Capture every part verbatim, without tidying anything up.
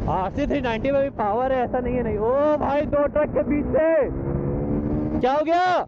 Are C three ninety में भी power है, ऐसा नहीं है नहीं। ओ भाई दो ट्रक के बीच से क्या हो गया?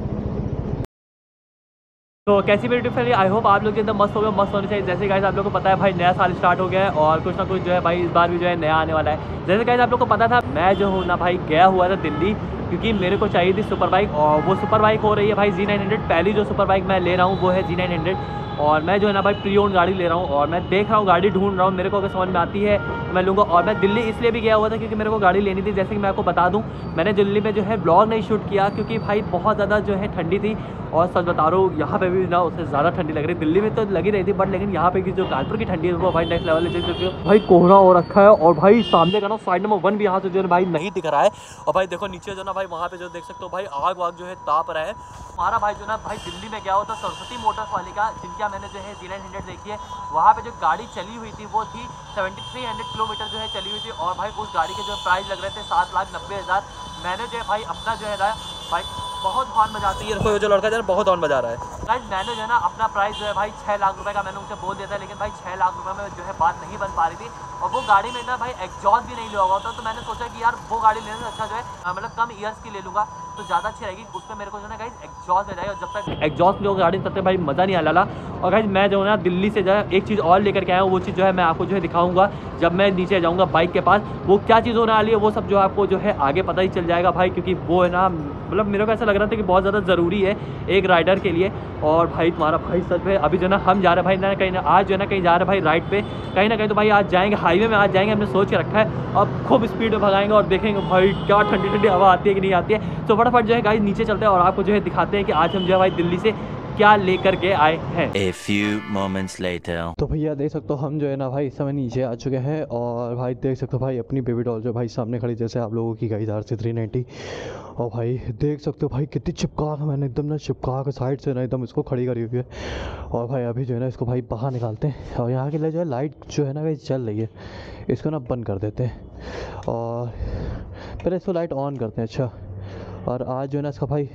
तो कैसी मेरी फैमिली, आई होप आप लोग के एकदम मस्त हो गए, मस्त होनी चाहिए। जैसे गाइस आप लोग को पता है भाई नया साल स्टार्ट हो गया है और कुछ ना कुछ जो है भाई इस बार भी जो है नया आने वाला है। जैसे गाइस आप लोग को पता था, मैं जो हूँ ना भाई गया हुआ था दिल्ली, क्योंकि मेरे को चाहिए थी सुपर बाइक, और वो सुपर बाइक हो रही है भाई जी नाइन हंड्रेड। पहली जो सुपर बाइक मैं ले रहा हूँ वो है जी नाइन हंड्रेड, और मैं जो है ना भाई प्री ओन गाड़ी ले रहा हूँ, और मैं देख रहा हूँ गाड़ी ढूंढ रहा हूँ, मेरे को अगर समझ में आती है तो मैं लूँगा। और मैं दिल्ली इसलिए भी गया हुआ था क्योंकि मेरे को गाड़ी लेनी थी। जैसे कि मैं आपको बता दूँ, मैंने दिल्ली में जो है ब्लॉग नहीं शूट किया क्योंकि भाई बहुत ज़्यादा जो है ठंडी थी, और सच बता रहा हूँ यहाँ पे भी ना उससे ज़्यादा ठंडी लग रही है। दिल्ली में तो लगी रही थी, बट लेकिन यहाँ पे की जो कानपुर की ठंडी है वो भाई नेक्स्ट लेवल है। भाई कोहरा हो रखा है, और भाई सामने का ना साइड नंबर वन भी यहाँ से जो है भाई नहीं दिख रहा है। और भाई देखो नीचे जो ना भाई वहाँ पे जो देख सकते हो भाई आग वाग जो है ताप रहा है। हमारा भाई जो ना भाई दिल्ली में गया होता सरस्वती मोटर्स वाले का, जिनका मैंने जो है जी नाइन हंड्रेड देखी है, वहाँ पे जो गाड़ी चली हुई थी वो थी सेवेंटी थ्री हंड्रेड किलोमीटर जो है चली हुई थी। और भाई उस गाड़ी के जो प्राइस लग रहे थे सात लाख नब्बे हज़ार। मैंने जो है भाई अपना जो है ना भाई बहुत हॉर्न बजाती है, देखो जो लड़का जो है बहुत हॉर्न बजा रहा है। गाइस मैंने जो है ना अपना प्राइस जो है भाई छः लाख रुपए का मैंने उनसे बोल दिया था, लेकिन भाई छः लाख रुपए में जो है बात नहीं बन पा रही थी, और वो गाड़ी में ना भाई एग्जॉस्ट भी नहीं लिया हुआ था। तो मैंने सोचा कि यार वो गाड़ी लेने से अच्छा जो है मतलब कम ईयर्स की ले लूँगा तो ज़्यादा अच्छी रहेगी, उसमें मेरे को जो है ना गाइस एग्जॉस्ट ले जाए, और जब तक एग्जॉस्ट जो गाड़ी तब तक भाई मज़ा नहीं आने वाला। और गाइस मैं जो है ना दिल्ली से जो है एक चीज़ और लेकर के आया हूँ, वो चीज़ जो है मैं आपको जो है दिखाऊंगा जब मैं नीचे जाऊँगा बाइक के पास। वो क्या चीज़ होने वाली है वो सब जो आपको जो है आगे पता ही चल जाएगा भाई, क्योंकि वो है ना मतलब मेरे को ऐसा लग रहा था कि बहुत ज़्यादा ज़रूरी है एक राइडर के लिए। और भाई तुम्हारा भाई सच में अभी जो ना हम जा रहे हैं भाई ना कहीं ना आज जो है ना कहीं जा रहे हैं भाई राइड पे, कहीं ना कहीं तो भाई आज जाएंगे हाईवे में, आज जाएंगे हमने सोच के रखा है। अब खूब स्पीड में भगाएंगे और देखेंगे भाई क्या ठंडी ठंडी हवा आती है कि नहीं आती है। तो फटाफट जो है गाइस नीचे चलते हैं और आपको जो है दिखाते हैं कि आज हम जो है भाई दिल्ली से क्या लेकर के आए हैं। A few moments later. तो भैया देख सकते हो हम जो है ना भाई इस समय नीचे आ चुके हैं, और भाई देख सकते हो भाई अपनी बेबी डॉल जो भाई सामने खड़ी जैसे आप लोगों की guys R C three ninety. और भाई देख सकते हो भाई कितनी चिपका है, मैंने एकदम ना चिपका के साइड से ना एकदम इसको खड़ी करी हुई है। और भाई अभी जो है ना इसको भाई बाहर निकालते हैं, और यहाँ के लिए जो है लाइट जो है ना भाई चल रही है, इसको ना बंद कर देते हैं और पहले इसको लाइट ऑन करते हैं। अच्छा, और आज जो है ना इसका भाई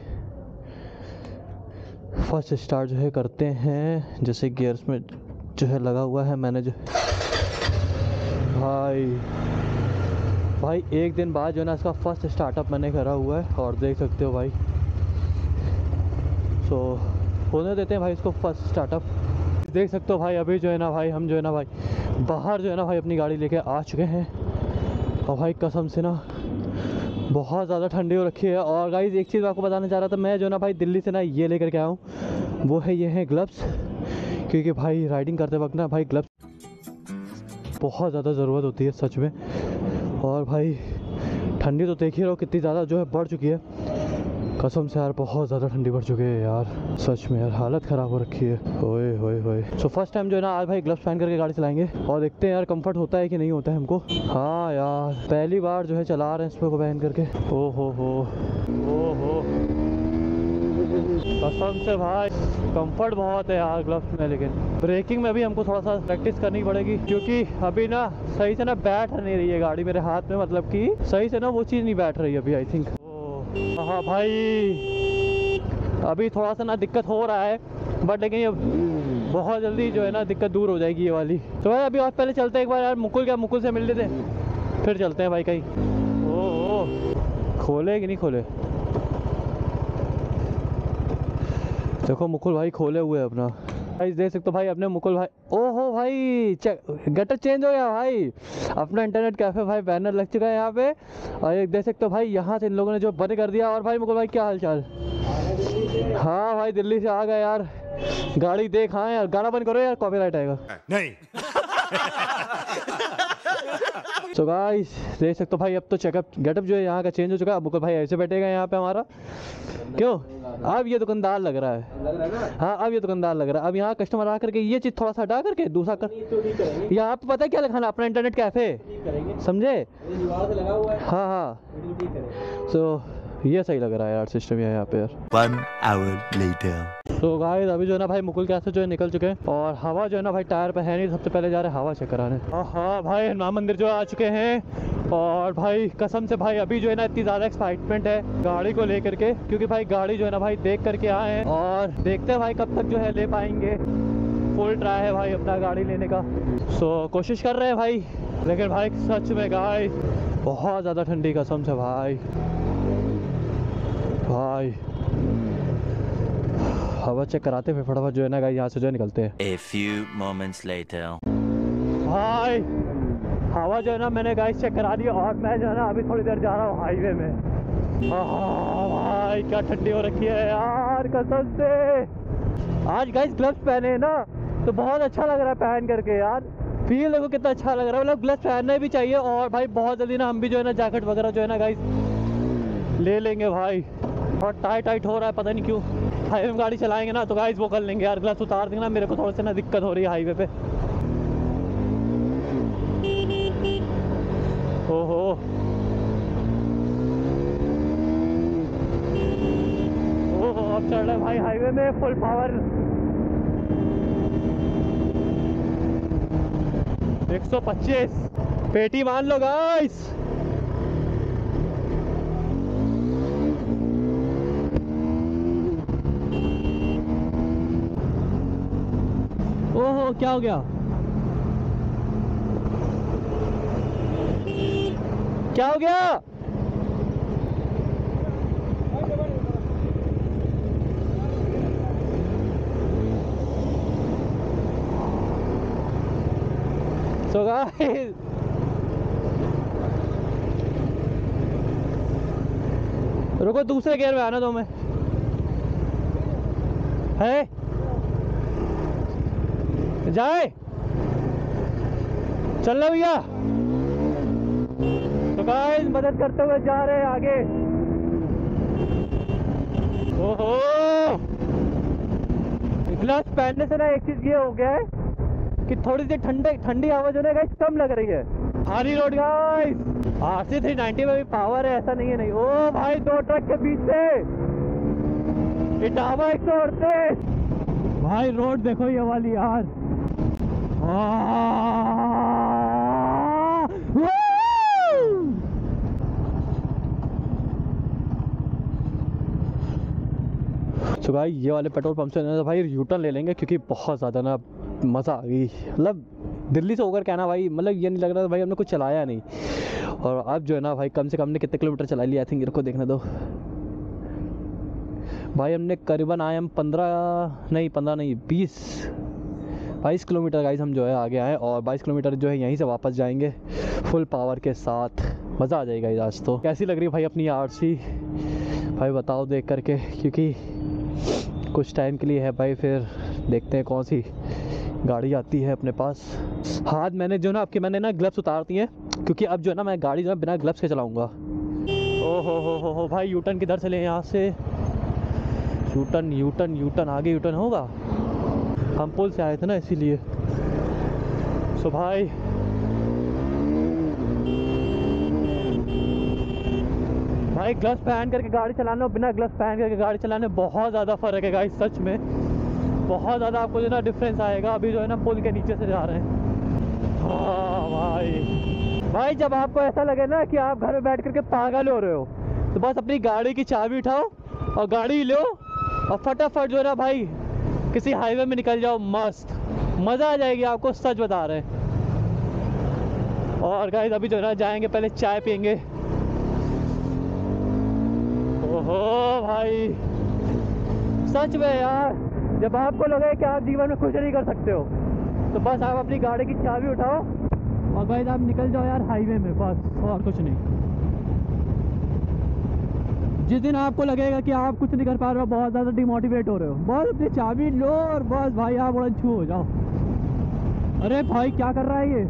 फर्स्ट स्टार्ट जो है करते हैं, जैसे गियर्स में जो है लगा हुआ है मैंने जो भाई भाई एक दिन बाद जो है ना इसका फर्स्ट स्टार्टअप मैंने करा हुआ है, और देख सकते हो भाई। सो होने देते हैं भाई इसको फर्स्ट स्टार्टअप। देख सकते हो भाई अभी जो है ना भाई हम जो है ना भाई बाहर जो है ना भाई अपनी गाड़ी लेके आ चुके हैं, और भाई कसम से ना बहुत ज़्यादा ठंडी हो रखी है। और गाइस एक चीज़ आपको बताना चाह रहा था, मैं जो ना भाई दिल्ली से ना ये लेकर के आया हूँ, वो है ये है ग्लव्स, क्योंकि भाई राइडिंग करते वक्त ना भाई ग्लव्स बहुत ज़्यादा ज़रूरत होती है सच में। और भाई ठंडी तो देख ही रहो कितनी ज़्यादा जो है बढ़ चुकी है, कसम से यार बहुत ज़्यादा ठंडी बढ़ चुकी है यार, सच में यार हालत ख़राब हो रखी है। ओए होए होए। सो फर्स्ट टाइम जो है ना आज भाई ग्लव्स पहन करके गाड़ी चलाएंगे, और देखते हैं यार कंफर्ट होता है कि नहीं होता है हमको। हाँ यार पहली बार जो है चला रहे हैं इसको पहन करके। ओ हो हो ओ हो कसम से भाई कंफर्ट बहुत है यार ग्लव्स में, लेकिन ब्रेकिंग में भी हमको थोड़ा सा प्रैक्टिस करनी पड़ेगी, क्योंकि अभी ना सही से ना बैठ नहीं रही है गाड़ी मेरे हाथ में, मतलब कि सही से ना वो चीज़ नहीं बैठ रही अभी आई थिंक। हाँ भाई अभी थोड़ा सा ना दिक्कत हो रहा है, बट लेकिन ये बहुत जल्दी जो है ना दिक्कत दूर हो जाएगी ये वाली। तो भाई अभी और पहले चलते हैं एक बार यार मुकुल, क्या मुकुल से मिल लेते फिर चलते हैं भाई कहीं। ओ, ओ खोले कि नहीं खोले, देखो मुकुल भाई खोले हुए हैं अपना। भाई देख सकते हो भाई अपने मुकुल भाई, ओहो भाई गटर चेंज हो गया भाई, अपना इंटरनेट कैफे भाई बैनर लग चुका है यहाँ पे। और एक देख सकते हो भाई यहाँ से इन लोगों ने जो बंद कर दिया। और भाई मुकुल भाई क्या हाल चाल? हाँ भाई दिल्ली से आ गए यार, गाड़ी देख। हाँ यार गाना बंद करो यार कॉपीराइट आएगा। नहीं तो गाइस देख सकते हो भाई अब तो चेकअप गेटअप जो है यहाँ का चेंज हो चुका है। अब मुकुल भाई ऐसे बैठेगा यहाँ पे हमारा, क्यों अब ये दुकानदार लग रहा है। हाँ अब ये दुकानदार लग रहा है। अब यहाँ कस्टमर आ करके ये चीज़ थोड़ा सा हटा करके दूसरा कर, यहाँ पे पता है क्या लिखाना, अपना इंटरनेट कैफे, समझे? हाँ हाँ तो ये सही लग रहा है यार सिस्टम यहाँ पे यार। One hour later. तो गाइस अभी जो है ना भाई मुकुल के हाथ से जो है निकल चुके हैं, और हवा जो है ना भाई टायर पे है नहीं, सबसे पहले जा रहे हैं हवा चेक कराने। हाँ हाँ भाई हनुमान मंदिर जो आ चुके हैं, और भाई कसम से भाई अभी जो है ना इतनी ज़्यादा एक्साइटमेंट है गाड़ी को लेकर के, क्योंकि भाई गाड़ी जो है ना भाई देख करके आए हैं, और देखते हैं भाई कब तक जो है ले पाएंगे। फुल ट्राई है भाई अपना गाड़ी लेने का, सो कोशिश कर रहे हैं भाई लेकिन भाई सच में गाइस बहुत ज़्यादा ठंडी कसम से भाई भाई हवा चेक कराते फिर फटाफट जो है ना गाइस यहाँ से जो है निकलते हैं। A few moments later. भाई हवा जो है ना मैंने गाइस चेक करा दी और मैं जो है ना अभी थोड़ी देर जा रहा हूँ हाईवे में। आहा, भाई क्या ठंडी हो रखी है यार कसम से। आज गाइस ग्लव्स पहने हैं ना तो बहुत अच्छा लग रहा है पहन करके यार। फील देखो कितना अच्छा लग रहा है, मतलब ग्लव्स पहनना भी चाहिए। और भाई बहुत जल्दी ना हम भी जो है ना जैकेट वगैरह जो है ना गाइस ले लेंगे भाई। और टाइट टाइट हो रहा है पता नहीं क्यों। हाईवे में गाड़ी चलाएंगे ना तो गाइस वो कर लेंगे यार, ग्लव्स उतार देंगे ना। मेरे को थोड़ी सी ना दिक्कत हो रही है हाईवे पे। ओहो ओहो अब चल रहा है भाई हाईवे में फुल पावर। एक सौ पच्चीस पेटी मान लो गाइस। ओहो क्या हो गया क्या हो गया? So guys रुको दूसरे गियर में आना दो मैं है जाए चल रहा भैया। तो गाइस मदद करते हुए जा रहे हैं आगे। ओहो ग्लव्स पहनने से ना एक चीज ये हो गया है कि थोड़ी सी ठंडे ठंडी आवाज होने गाइस कम लग रही है। हारी road guys R C three ninety में भी पावर है ऐसा नहीं है नहीं। ओ भाई दो ट्रक के बीच से इटावा एक सौ अड़तीस भाई रोड देखो ये वाली यार। तो भाई ये वाले पेट्रोल पंप से ना तो भाई यूटर्न ले लेंगे क्योंकि बहुत ज़्यादा ना मज़ा आ गई। मतलब दिल्ली से होकर क्या ना भाई, मतलब ये नहीं लग रहा था भाई हमने कुछ चलाया नहीं। और अब जो है ना भाई कम से कम ने कितने किलोमीटर चला लिया आई थिंक इनको देखने दो भाई। हमने करीबन आए हम पंद्रह नहीं पंद्रह नहीं बीस बाईस किलोमीटर गाइस हम जो है आगे आए। और बाईस किलोमीटर जो है यहीं से वापस जाएंगे फुल पावर के साथ। मज़ा आ जाएगा आज तो। कैसी लग रही है भाई अपनी आरसी भाई बताओ देख करके, क्योंकि कुछ टाइम के लिए है भाई फिर देखते हैं कौन सी गाड़ी आती है अपने पास। हाथ मैंने जो ना आपके मैंने ना ग्लव्स उतार दिए क्योंकि अब जो है ना मैं गाड़ी जो है बिना ग्लव्स के चलाऊँगा। ओ हो हो हो हो भाई यूटर्न किधर से ले यहाँ से यूटर्न यूटर्न यूटर्न आगे यूटर्न होगा। हम पुल से आए थे ना इसीलिए। सो भाई भाई ग्लव्स पहन करके गाड़ी चलाना और बिना ग्लव्स पहन करके गाड़ी चलाने बहुत ज़्यादा फ़र्क है गाइस। सच में बहुत ज़्यादा आपको जो है ना डिफरेंस आएगा। अभी जो है ना पुल के नीचे से जा रहे हैं। हाँ भाई भाई जब आपको ऐसा लगे ना कि आप घर में बैठ करके पागल हो रहे हो तो बस अपनी गाड़ी की चाबी उठाओ और गाड़ी लो और फटाफट जो है ना भाई किसी हाईवे में निकल जाओ। मस्त मज़ा आ जाएगी आपको, सच बता रहे हैं। और गाइस अभी जो है ना जाएंगे पहले चाय पियेंगे। ओहो भाई सच में यार जब आपको लगे कि आप जीवन में कुछ नहीं कर सकते हो तो बस आप अपनी गाड़ी की चाबी उठाओ और गाइस आप निकल जाओ यार हाईवे में, बस और कुछ नहीं। जिस दिन आपको लगेगा कि आप कुछ नहीं कर पा रहे हो, बहुत ज़्यादा डिमोटिवेट हो रहे हो, बस अपनी चाबी लो और बस भाई आप बड़ा छू हो जाओ। अरे भाई क्या कर रहा है ये?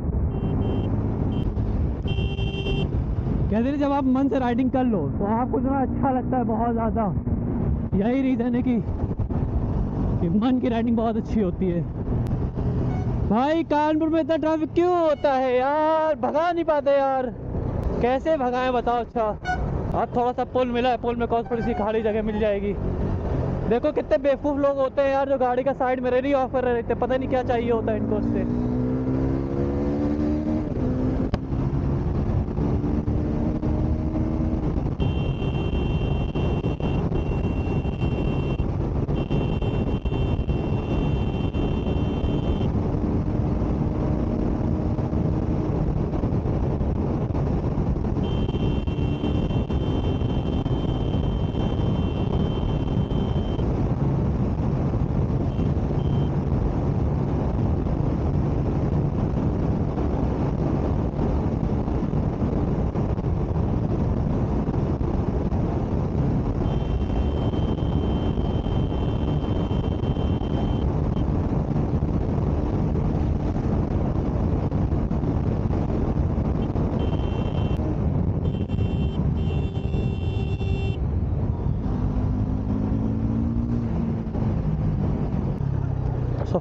कहते हैं जब आप मन से राइडिंग कर लो तो आपको जो अच्छा लगता है बहुत ज़्यादा। यही रीज़न है कि, कि मन की राइडिंग बहुत अच्छी होती है। भाई कानपुर में इतना ट्रैफिक क्यों होता है यार? भगा नहीं पाते यार, कैसे भगाएं बताओ। अच्छा अब थोड़ा सा पुल मिला है, पुल में कौन थोड़ी सी खाली जगह मिल जाएगी। देखो कितने बेवकूफ़ लोग होते हैं यार जो गाड़ी का साइड मिरर ही ऑफ कर रहे थे, पता नहीं क्या चाहिए होता है इनको उससे।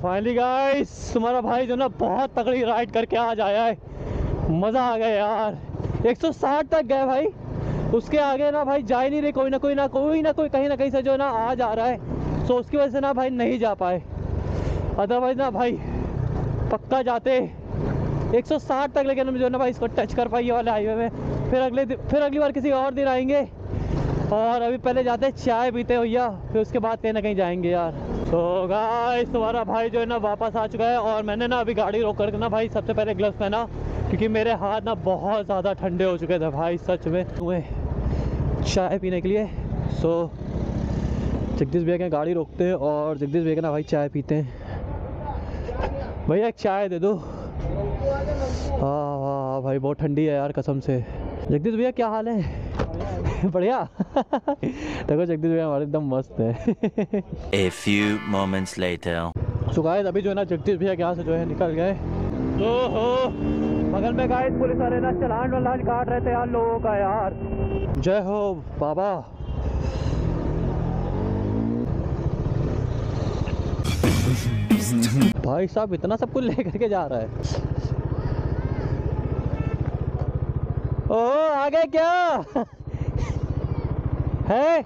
फाइनली गाइस तुम्हारा भाई जो ना बहुत तगड़ी राइड करके आज आया है, मज़ा आ गया यार। एक सौ साठ तक गए भाई, उसके आगे ना भाई जा ही नहीं रही, कोई ना कोई ना कोई ना कोई कहीं ना कहीं से जो ना आ जा रहा है, सो उसकी वजह से ना भाई नहीं जा पाए, अदरवाइज ना भाई पक्का जाते एक सौ साठ तक, लेकिन हम जो ना भाई इसको टच कर पाई वाले हाईवे में। फिर अगले फिर अगली बार किसी और दिन आएंगे, और अभी पहले जाते चाय पीते भैया, फिर उसके बाद कहीं ना कहीं जाएंगे यार। तो गाइस तुम्हारा भाई जो है ना वापस आ चुका है, और मैंने ना अभी गाड़ी रोक कर ना भाई सबसे पहले ग्लव्स पहना, क्योंकि मेरे हाथ ना बहुत ज़्यादा ठंडे हो चुके थे भाई सच में, तुम्हें चाय पीने के लिए। सो जगदीश भैया के गाड़ी रोकते हैं और जगदीश भैया के ना भाई चाय पीते हैं। भैया एक चाय दे दो। हाँ हाँ भाई बहुत ठंडी है यार कसम से। जगदीश भैया क्या हाल है? बढ़िया। देखो जगदीश भैया हमारे एकदम मस्त है। A few moments later. So guys अभी जो है ना जगदीश भैया के यहाँ से जो है निकल गए। तो हो बगल में गाइस पुलिस वाले ना चलान वलान काट रहे थे यार लोगों का यार। जय हो बाबा। भाई साहब इतना सब कुछ लेकर के जा रहा है। ओ आगे क्या है?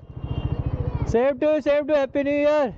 सेव टू सेव टू हैप्पी न्यू ईयर।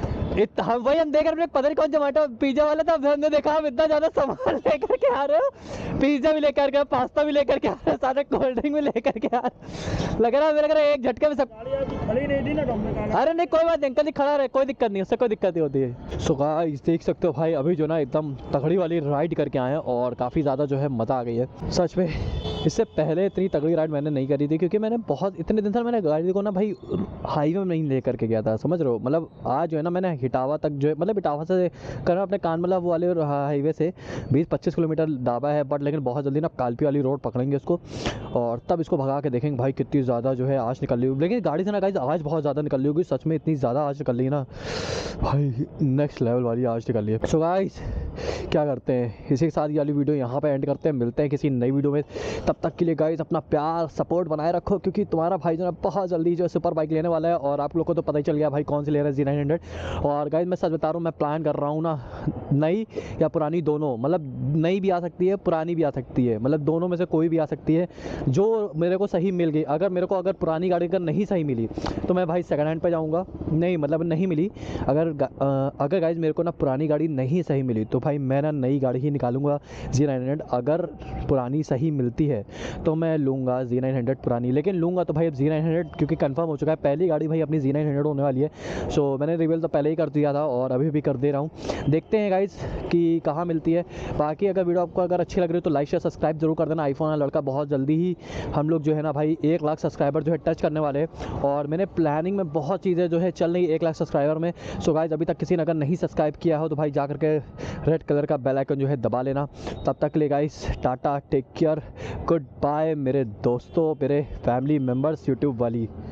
हम वही हम देख रहे पता नहीं कौन जोमेटो पिज्जा वाला था, हमने देखा हम इतना ज्यादा सामान लेकर के आ रहे हो, पिज्जा भी लेकर के, पास्ता भी लेकर के आ रहे हो, सारे कोल्ड ड्रिंक भी लेकर के आ रहे, लग रहा है मेरे लग रहा है एक झटके में सब खड़ी नहीं थी ना। अरे नहीं कोई बात नहीं अंकल जी, खड़ा रहे, कोई दिक्कत नहीं, उससे कोई दिक्कत नहीं होती है। सो गाइस देख सकते हो भाई अभी जो ना एकदम तगड़ी वाली राइड करके आए हैं, और काफ़ी ज़्यादा जो है मज़ा आ गई है सच में। इससे पहले इतनी तगड़ी राइड मैंने नहीं करी थी, क्योंकि मैंने बहुत इतने दिन से मैंने गाड़ी को ना भाई हाईवे में नहीं लेकर के गया था, समझ रहे हो। मतलब आज जो है ना मैंने हिटावा तक जो है, मतलब इटावा से करना अपने कान मतलब वाले हाईवे से बीस पच्चीस किलोमीटर दाबा है, बट लेकिन बहुत जल्दी ना कालपी वाली रोड पकड़ेंगे इसको, और तब इसको भगा के देखेंगे भाई कितनी ज़्यादा जो है आज निकल रही होगी। लेकिन गाड़ी से ना गाइस आवाज़ बहुत ज़्यादा निकल रही होगी सच में, इतनी ज़्यादा आज निकल रही है ना भाई, नेक्स्ट लेवल वाली आज निकल रही है। सो गाइस क्या करते हैं, इसी के साथ ये वाली वीडियो यहाँ पे एंड करते हैं, मिलते हैं किसी नई वीडियो में। तब तक के लिए गाइस अपना प्यार सपोर्ट बनाए रखो, क्योंकि तुम्हारा भाई जो है बहुत जल्दी जो है सुपर बाइक लेने वाला है, और आप लोग को तो पता ही चल गया भाई कौन सी ले रहा है, जी नाइन हंड्रेड। और गाइस मैं सच बता रहा हूँ, मैं प्लान कर रहा हूँ ना नई या पुरानी दोनों, मतलब नई भी आ सकती है पुरानी भी आ सकती है, मतलब दोनों में से कोई भी आ सकती है जो मेरे को सही मिल गई। अगर मेरे को अगर पुरानी गाड़ी अगर नहीं सही मिली तो मैं भाई सेकंड हैंड पे जाऊँगा, नहीं मतलब नहीं मिली, अगर अगर गाइस मेरे को ना पुरानी गाड़ी नहीं सही मिली तो भाई मैं ना नई गाड़ी ही निकालूंगा जी नाइन हंड्रेड। अगर पुरानी सही मिलती है तो मैं लूँगा जी नाइन हंड्रेड पुरानी, लेकिन लूँगा तो भाई अब जी नाइन हंड्रेड, क्योंकि कंफर्म हो चुका है पहली गाड़ी भाई अपनी जी नाइन हंड्रेड होने वाली है। सो मैंने रिवील तो पहले ही कर दिया था और अभी भी कर दे रहा हूँ, देखते हैं गाइस कि कहाँ मिलती है। बाकी अगर वीडियो आपको अगर अच्छी लग रही है तो लाइक शेयर सब्सक्राइब जरूर कर देना। आईफोन वाला लड़का बहुत जल्दी ही हम लोग जो है ना भाई एक लाख सब्सक्राइबर जो है टच करने वाले हैं, और मैंने प्लानिंग में बहुत चीज़ें जो है चल रही एक लाख सब्सक्राइबर में। सो गाइस अभी तक किसी ने अगर नहीं सब्सक्राइब किया हो तो भाई जा करके रेड कलर का बेल आइकन जो है दबा लेना। तब तक के लिए guys tata, take care, goodbye मेरे दोस्तों, मेरे फैमिली मेम्बर्स यूट्यूब वाली।